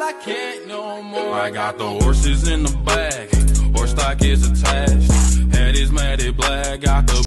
I can't no more. I got the horses in the back, horse stock is attached. Head is matted black, got the